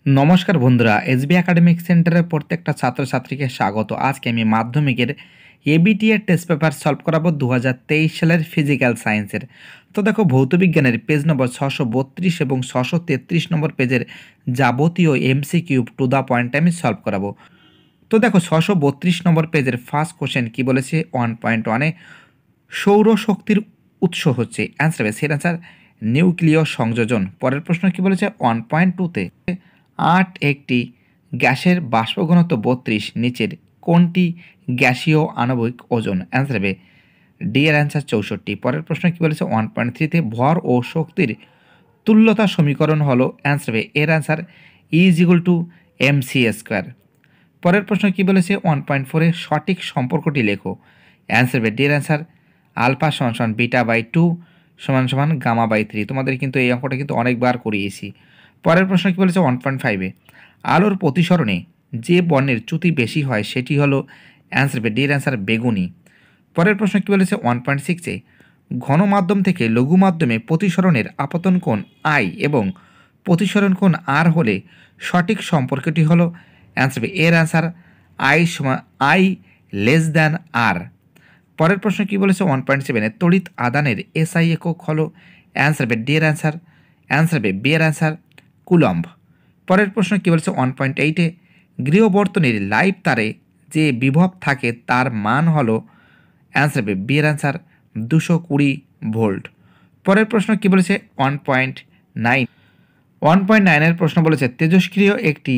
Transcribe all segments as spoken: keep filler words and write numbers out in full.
নমস্কার বন্ধুরা, SB academic সেন্টারের প্রত্যেকটা ছাত্রছাত্রীকে স্বাগত। আজকে আমি মাধ্যমিকের এবিটিএ টেস্ট পেপার সলভ করাবো দু হাজার তেইশ সালের ফিজিক্যাল সায়েন্সের। তো দেখো, ভৌতবিজ্ঞানের পেজ নম্বর ছশো বত্রিশ এবং ছশো তেত্রিশ নম্বর পেজের যাবতীয় এমসিকিউ টু দ্য পয়েন্ট আমি সলভ করাবো। তো দেখো, ছশো বত্রিশ নম্বর পেজের ফার্স্ট কোশ্চেন কি বলেছে, ওয়ান পয়েন্ট ওয়ানে সৌরশক্তির উৎস হচ্ছে অ্যান্সার হবে সের অ্যান্সার নিউক্লিয় সংযোজন। পরের প্রশ্ন কি বলেছে, ওয়ান পয়েন্ট টুতে আট একটি গ্যাসের বাষ্প ঘনত্ব বত্রিশ, নিচের কোনটি গ্যাসীয় আণবিক ওজন? অ্যান্সার হবে ডি এর অ্যান্সার চৌষট্টি। পরের প্রশ্ন কি বলেছে, ওয়ান পয়েন্ট থ্রিতে ভর ও শক্তির তুল্যতা সমীকরণ হলো অ্যান্সার হবে এর answer is equal to M C square. পরের প্রশ্ন কি বলেছে, ওয়ান পয়েন্ট ফোরে সঠিক সম্পর্কটি লেখো। অ্যান্সার হবে ডি এর অ্যান্সার আলফা সমান সমান বিটা বাই টু সমান সমান গামা বাই থ্রি। তোমাদের কিন্তু এই অঙ্কটা কিন্তু অনেকবার করিয়েছি। পরের প্রশ্ন কি বলেছে, ওয়ান পয়েন্ট ফাইভে আলোর প্রতিসরণে যে বর্ণের চ্যুতি বেশি হয় সেটি হলো অ্যান্সার হবে ডি এর অ্যান্সার বেগুনি। পরের প্রশ্ন কি বলেছে, ওয়ান পয়েন্ট সিক্সে ঘন মাধ্যম থেকে লঘু মাধ্যমে প্রতিসরণের আপতন কোণ আই এবং প্রতিসরণ কোণ আর হলে সঠিক সম্পর্কটি হলো অ্যান্সার হবে এর অ্যান্সার আই সমান আই লেস দ্যান আর। পরের প্রশ্ন কি বলেছে, ওয়ান পয়েন্ট সেভেনে তড়িৎ আদানের এসআই একক হলো অ্যান্সার হবে ডি এর অ্যান্সার অ্যান্সার হবে বি এর অ্যান্সার কুলম্ব। পরের প্রশ্ন কি বলেছে, ওয়ান পয়েন্ট এইটে গৃহবর্তনীর লাইভ তারে যে বিভব থাকে তার মান হলো অ্যান্সার হবে বি এর অ্যান্সার দুশো কুড়ি ভোল্ট। পরের প্রশ্ন কি বলেছে, one point nine one point নাইনের প্রশ্ন বলেছে তেজস্ক্রিয় একটি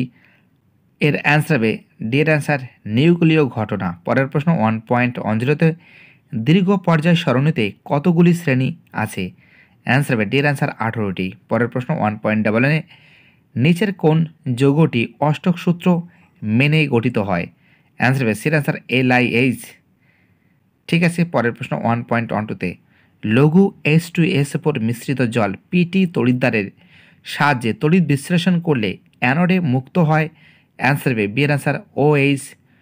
এর অ্যান্সার হবে ডি এর অ্যান্সার নিউক্লিয় ঘটনা। পরের প্রশ্ন ওয়ান পয়েন্ট ওয়ান জিরোতে দীর্ঘ পর্যায় সরণিতে কতগুলি শ্রেণী আছে? অ্যান্সার হবে ডি এর অ্যান্সার আঠেরোটি। পরের প্রশ্ন ওয়ান পয়েন্ট ডাবল এনে নিচের কোন যৌগটি অষ্টক সূত্র মেনে গঠিত হয়? অ্যান্সার হবে সির অ্যান্সার এল আই এইচ। ঠিক আছে। পরের প্রশ্ন ওয়ান পয়েন্ট ওয়ান টুতে লঘু এইচ টু এস ওপর মিশ্রিত জল পিটি তড়িৎদ্বারের সাহায্যে তড়িৎ বিশ্লেষণ করলে অ্যানোডে মুক্ত হয়? অ্যান্সার হবে বি এর অ্যান্সার ও এইচ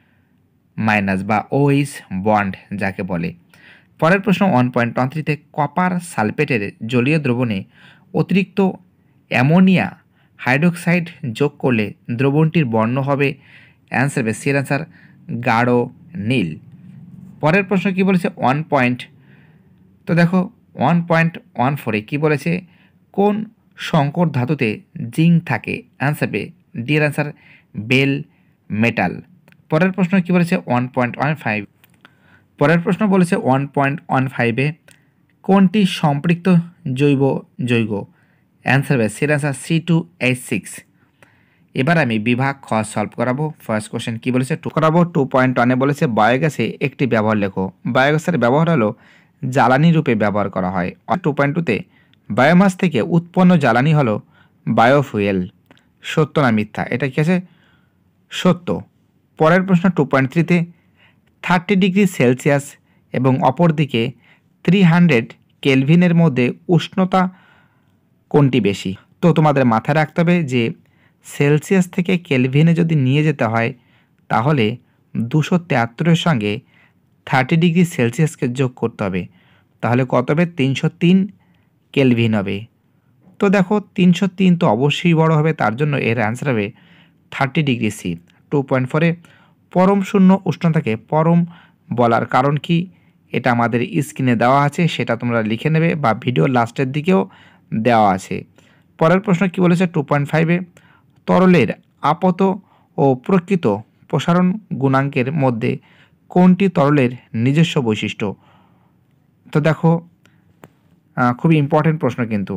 মাইনাস বা ও এইচ বন্ড যাকে বলে। পরের প্রশ্ন ওয়ান পয়েন্ট ওয়ান থ্রিতে কপার সালফেটের জলীয় দ্রবণে অতিরিক্ত অ্যামোনিয়া হাইড্রোক্সাইড যোগ করলে দ্রবণটির বর্ণ হবে? অ্যান্সার হবে সি এর অ্যান্সার গাঢ় নীল। পরের প্রশ্ন কি বলেছে, ওয়ান পয়েন্ট তো দেখো ওয়ান পয়েন্ট ওয়ান ফোরে কী বলেছে, কোন সংকর ধাতুতে জিঙ্ক থাকে? অ্যান্সার হবে ডি এর অ্যান্সার বেল মেটাল। পরের প্রশ্ন কি বলেছে, ওয়ান পয়েন্ট ওয়ান ফাইভ পরের প্রশ্ন বলেছে ওয়ান পয়েন্ট ওয়ান ফাইভে কোনটি সম্পৃক্ত জৈব যৌগ? অ্যান্সার হবে সি এর answer C two H six. এবার আমি বিভাগ খ সলভ করাবো। ফার্স্ট কোশ্চেন কি বলেছে, টু করাবো টু পয়েন্ট ওয়ানে বলেছে বায়োগ্যাসে একটি ব্যবহার লেখো। বায়োগ্যাসের ব্যবহার হলো জ্বালানি রূপে ব্যবহার করা হয়। টু পয়েন্ট টুতে বায়োমাস থেকে উৎপন্ন জ্বালানি হলো বায়োফুয়েল। সত্য না মিথ্যা? এটা কি আছে? সত্য। পরের প্রশ্ন টু পয়েন্ট থ্রিতে থার্টি ডিগ্রি সেলসিয়াস এবং অপরদিকে থ্রি হান্ড্রেড কেলভিনের মধ্যে উষ্ণতা কোনটি বেশি? তো তোমাদের মাথায় রাখতে হবে যে সেলসিয়াস থেকে কেলভিনে যদি নিয়ে যেতে হয় তাহলে দুশো তেয়াত্তরের সঙ্গে থার্টি ডিগ্রি সেলসিয়াসকে যোগ করতে হবে, তাহলে কত হবে? তিনশো তিন কেলভিন হবে। তো দেখো তিনশো তিন তো অবশ্যই বড় হবে, তার জন্য এর অ্যান্সার হবে thirty degree C. Two point ফোরে পরম শূন্য উষ্ণতাকে পরম বলার কারণ কি? এটা আমাদের স্ক্রিনে দেওয়া আছে, সেটা তোমরা লিখে নেবে বা ভিডিওর লাস্টের দিকেও দেওয়া আছে। পরের প্রশ্ন কি বলেছে, টু পয়েন্ট ফাইভে তরলের আপত ও প্রকৃত প্রসারণ গুণাঙ্কের মধ্যে কোনটি তরলের নিজস্ব বৈশিষ্ট্য? তো দেখো খুবই ইম্পর্টেন্ট প্রশ্ন কিন্তু।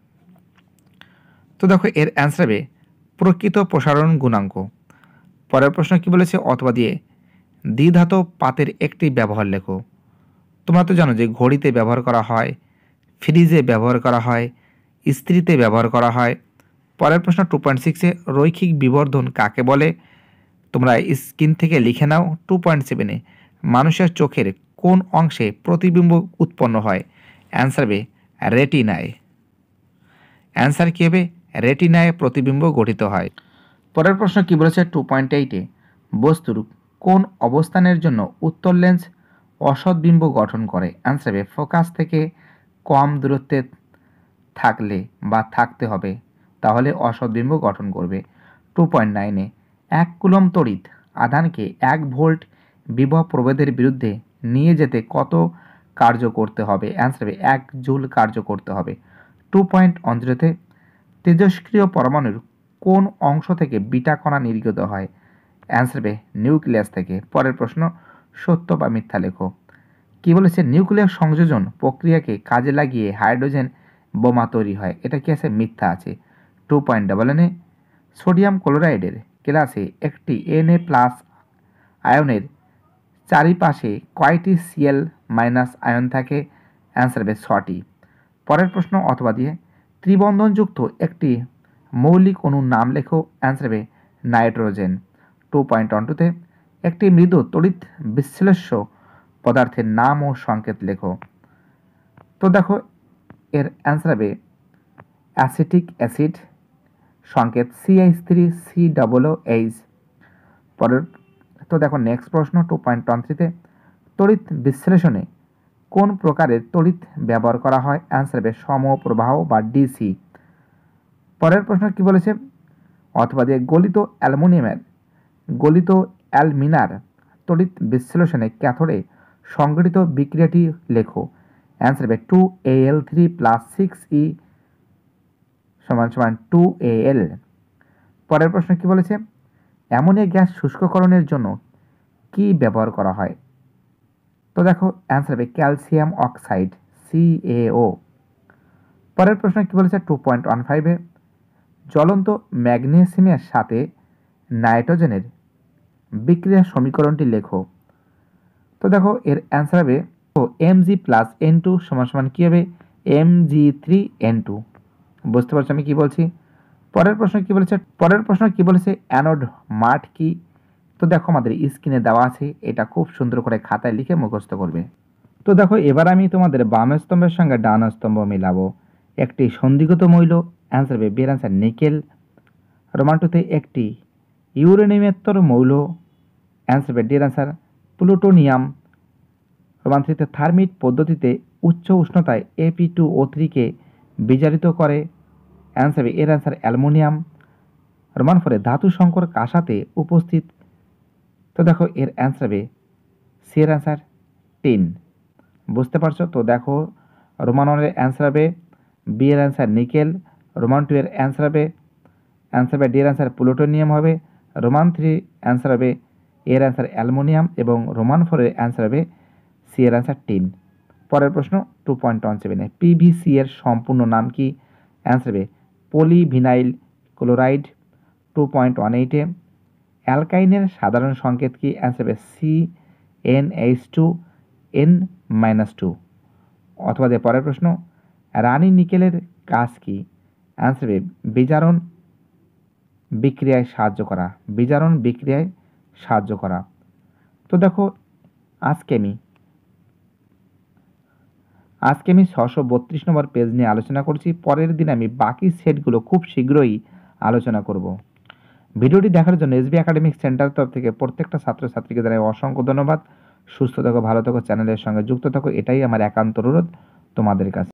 তো দেখো এর অ্যান্সার হবে প্রকৃত প্রসারণ গুণাঙ্ক। পরের প্রশ্ন কি বলেছে, অথবা দিয়ে দ্বিধাতব পাতের একটি ব্যবহার লেখো। তোমরা তো জানো যে ঘড়িতে ব্যবহার করা হয়, ফ্রিজে ব্যবহার করা হয়, ইস্ত্রিতে ব্যবহার করা হয়। পরের প্রশ্ন টু পয়েন্ট সিক্সে রৈখিক বিবর্ধন কাকে বলে? তোমরা স্ক্রিন থেকে লিখে নাও। টু পয়েন্ট সেভেনে মানুষের চোখের কোন অংশে প্রতিবিম্ব উৎপন্ন হয়? অ্যান্সার হবে রেটিনায়। অ্যান্সার কী হবে? রেটিনায় প্রতিবিম্ব গঠিত হয়। পরের প্রশ্ন কি বলেছে, টু পয়েন্ট এইটে বস্তুর কোন অবস্থানের জন্য উত্তর লেন্স অসৎ বিম্ব গঠন করে? অ্যান্সার হবে ফোকাস থেকে কম দূরত্বে থাকলে বা থাকতে হবে, তাহলে অসৎ বিম্ব গঠন করবে। টু পয়েন্ট নাইনে এক কুলম তড়িৎ আধানকে এক ভোল্ট বিভব প্রভেদের বিরুদ্ধে নিয়ে যেতে কত কার্য করতে হবে? অ্যান্সার হবে এক জুল কার্য করতে হবে। টু পয়েন্ট ওয়ান জিরোতে তেজস্ক্রিয় পরমাণুর কোন অংশ থেকে বিটা কণা নির্গত হয়? অ্যান্সার হবে নিউক্লিয়াস থেকে। পরের প্রশ্ন, সত্য বা মিথ্যা লেখো। কি বলেছে? নিউক্লিয়ার সংযোজন প্রক্রিয়াকে কাজে লাগিয়ে হাইড্রোজেন বোমা তৈরি হয়। এটা কি আছে? মিথ্যা আছে। টু পয়েন্ট ডাবল এনে সোডিয়াম ক্লোরাইডের ক্লাসে একটি এন এ প্লাস আয়নের চারিপাশে কয়টি সিএল মাইনাস আয়ন থাকে? অ্যান্সার হবে ছটি। পরের প্রশ্ন অথবা দিয়ে ত্রিবন্ধনযুক্ত একটি মৌলিক অণুর নাম লেখো। অ্যান্সার হবে নাইট্রোজেন। টু পয়েন্ট ওয়ান টুতে একটি মৃদু তড়িৎ বিশ্লেষ্য পদার্থের নাম ও সংকেত লেখো। তো দেখো এর অ্যান্সার হবে অ্যাসিটিক অ্যাসিড, সংকেত C H three C double O H. পরের তো দেখো নেক্সট প্রশ্ন টু পয়েন্ট ওয়ান থ্রিতে তড়িৎ বিশ্লেষণে কোন প্রকারের তড়িৎ ব্যবহার করা হয়? অ্যান্সার হবে সমপ্রবাহ বা ডিসি। পরের প্রশ্ন কি বলেছে? অথবা দিয়ে গলিত অ্যালুমিনিয়ামের গলিত অ্যালমিনার তড়িৎ বিশ্লেষণে ক্যাথোডে সংঘটিত বিক্রিয়াটি লেখো। অ্যান্সার হবে two A L three plus six E সমান সমান টু এ এল। পরের প্রশ্ন কি বলেছে? অ্যামোনিয়া গ্যাস শুষ্ককরণের জন্য কি ব্যবহার করা হয়? তো দেখো অ্যান্সার হবে calcium oxide C A O. পরের প্রশ্ন কি বলেছে? টু পয়েন্ট ওয়ান ফাইভে জ্বলন্ত ম্যাগনেসিয়ামের সাথে নাইট্রোজেনের বিক্রিয়ার সমীকরণটি লেখো। তো দেখো এর অ্যান্সার হবে M G plus N two সমান সমান কী হবে? M G three N two. বুঝতে পারছো আমি কি বলছি? পরের প্রশ্ন কি বলেছে? পরের প্রশ্ন কি বলেছে? অ্যানোড মাঠ কি? তো দেখো আমাদের স্ক্রিনে দেওয়া আছে, এটা খুব সুন্দর করে খাতায় লিখে মুখস্থ করবে। তো দেখো এবার আমি তোমাদের বাম স্তম্ভের সঙ্গে ডান স্তম্ভ মিলাবো। একটি সন্ধিগত মৌল, অ্যান্সার হবে বিয়ের অ্যান্সার নিকেল। রোমান টুতে একটি ইউরেনিয়ামেত্তর মৌল, অ্যান্সার হবে ডির অ্যান্সার প্লুটোনিয়াম। রোমান থ্রিতে থার্মিট পদ্ধতিতে উচ্চ উষ্ণতায় এপি টু ও থ্রিকে বিজারিত করে, অ্যান্সার হবে এর অ্যান্সার অ্যালুমিনিয়াম। রোমান ফোরে ধাতু সংকর কাঁসাতে উপস্থিত, তো দেখো এর অ্যান্সার হবে সি এর অ্যান্সার টিন। বুঝতে পারছো? তো দেখো রোমান ওয়ানের অ্যান্সার হবে বি এর অ্যান্সার নিকেল, রোমান টু এর অ্যান্সার হবে অ্যান্সার হবে ডি এর অ্যান্সার প্লুটোনিয়াম হবে, রোমান থ্রি অ্যান্সার হবে এর অ্যান্সার অ্যালুমিনিয়াম এবং রোমান ফোরের অ্যান্সার হবে সি এর অ্যান্সার টিন। পরের প্রশ্ন টু পয়েন্ট ওয়ান সেভেনে পিভিসি এর সম্পূর্ণ নাম কি? অ্যান্সার হবে polyvinyl chloride. Two point one এইটে অ্যালকাইনের সাধারণ সংকেত কি? অ্যান্সার হবে C N H two N minus two. অথবা যে পরের প্রশ্ন রানী নিকেলের কাজ কি? অ্যান্সার হবে বিজারণ বিক্রিয়ায় সাহায্য করা, বিজারণ বিক্রিয়ায় সাহায্য করা। তো দেখো আজকে আমি আজকে আমি ছশো বত্রিশ নম্বর পেজ নিয়ে আলোচনা করছি। পরের দিন আমি বাকি সেটগুলো খুব শীঘ্রই আলোচনা করব। ভিডিওটি দেখার জন্য এসবি একাডেমিক সেন্টার তরফ থেকে প্রত্যেকটা ছাত্রছাত্রীকে জানাই অসংখ্য ধন্যবাদ। সুস্থ থাকো, ভালো থাকো, চ্যানেলের সঙ্গে যুক্ত থাকো, এটাই আমার একান্ত অনুরোধ তোমাদের কাছে।